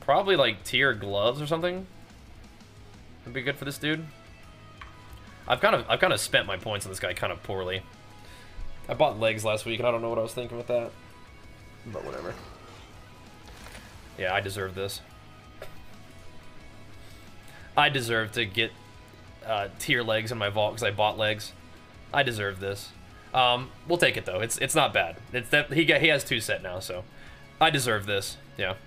Probably like tier gloves or something. Would be good for this dude. I've kind of spent my points on this guy kind of poorly. I bought legs last week and I don't know what I was thinking with that. But whatever. Yeah, I deserve this. I deserve to get tier legs in my vault because I bought legs. I deserve this. We'll take it though. It's not bad. It's that he has 2 set now, so I deserve this. Yeah.